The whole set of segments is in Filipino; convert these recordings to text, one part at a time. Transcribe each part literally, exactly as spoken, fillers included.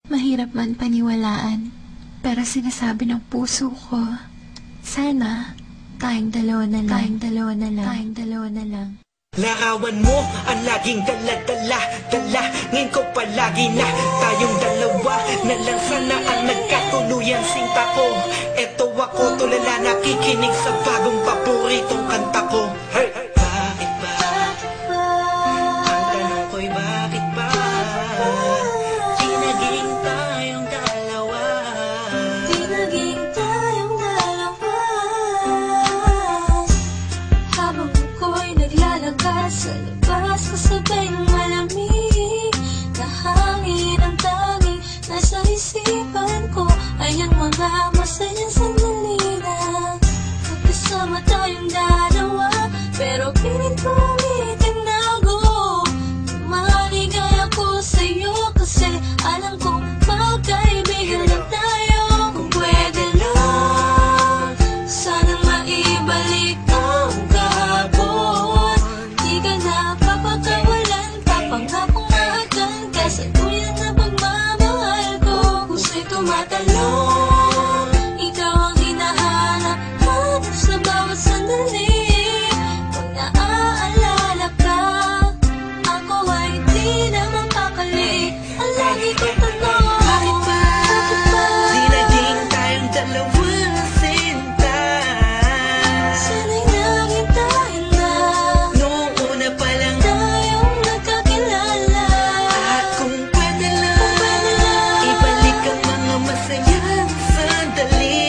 Mahirap man paniwalaan, pero sinasabi ng puso ko, sana tayong dalawa na lang, tayong dalawa na lang, tayong dalawa na lang. Larawan mo ang laging dala-dala, dala, ngayon ko palagi na tayong dalawa na lang sana ang nagkatuluyan sinta ko. Eto ako tulala nakikinig sa bagong paboritong kanta ko. Hey! Bakit ba? Ang tanong ko'y bakit ba? Di naging tayong dalawa. Di naging tayong dalawa. Habang ako'y naglalakad sa labas, kasabay ng malamig na hangin ang tanging nasa isipan ko ay ang mga masayang sandali na magkasama tayong dalawa. Pero pilit kong itinago, maligay ako sa'yo kasi alam kong magkaibigan na tayo. Kung pwede lang, sana maibalik ang kahapon. Di ka na papakawalan, papangakong mahagan ka sa tuyan na pagmamahal ko. Puso'y tumatalon, ikaw ang hinahanap hanap sa bawat sandali. Pag naaalala ka, ako ay di na mapakali. Ang lagi kong tanong, bakit ba? Bakit ba? Di naging tayong dalawa sinta. Sana'y naging tayo na Noong una pa lang tayong nagkakilala. at kung pwede lang, Kung pwede lang, ibalik ang mga masayang sandali.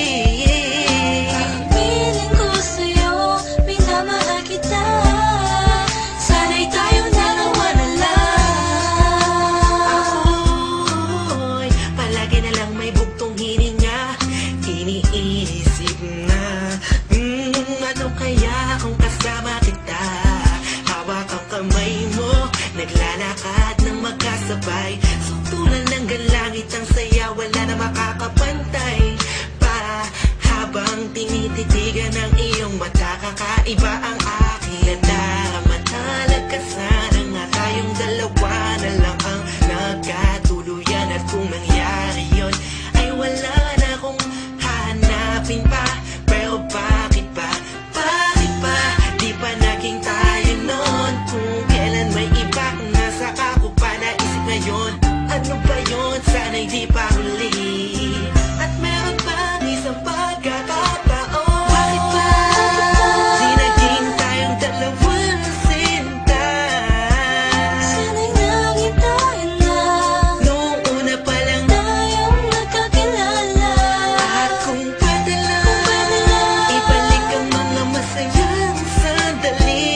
piling ko sa'yo, minamahal kita. Sana'y tayong dalawa na lang. Ako'y palagi na lang may bugtong hininga. Iniisip na, hmm, ano kaya kung kasama kita? Hawak ang kamay mo, naglalakad ng magkasabay. Suntulan ng galangit ang saya, wala na makakapantay pa. Habang tinititigan ng iyong mata, kakaiba ang aking nadarama. Talaga sana nga tayong dalawa na lang ang nagkatuluyan. At kung mangyari yun, ay wala na akong hanapin pa. Pero bakit ba, bakit ba di pa naging tayo nun? Kung kailan may iba, nasa ako pa naisip ngayon. Ano ba yun? Sana'y di pa huli. At meron pang isang pagkakataon. Bakit ba? Di naging tayong dalawa sinta. Sana'y naging tayo na Noong una pa lang tayong nagkakilala. at kung pwede lang, Kung pwede lang, ibalik ang mga masayang sandali.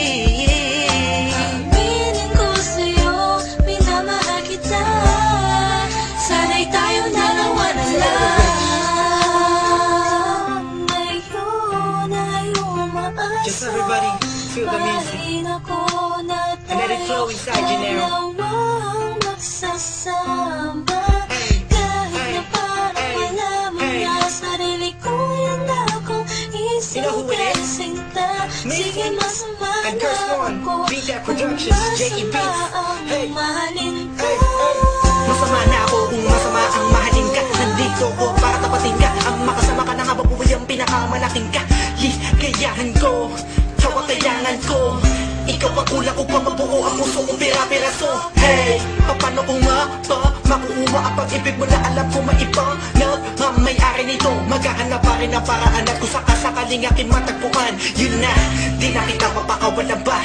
piling ko sa'yo, minamahal kita. Sana'y tayong dalawa na lang. Ngayon ay umaasa. Just everybody feel the music. Mahalin ako na And let it flow inside you now. dalawang magsasama. Hey, Kahit hey, na parang hey, wala mo hey. na sarili ko, yan akong You know who it isip is? sinta. Me Sige, masama and na Curse One, ako Beat That kung Productions, J E Beats. masama ang Hey, mahalin ka. hey, hey. Masama na ako kung masama ang mahalin ka. Nandito ko para tapatin ka. Ang makasama ka na habang buhay ang pinakamalaking ka. Ligayahan ko, kawakayangan ko. Ikaw ang kulang upang mabuo ang puso kong pira-piraso. Hey, paano ko nga ba makuha ang pag-ibig mo na alam ko maibang nagmamayari nito? Maghahanap pa rin ang paraan at kung sakasakaling aking matagpuan, yun na, di na kita mapakawalan ba?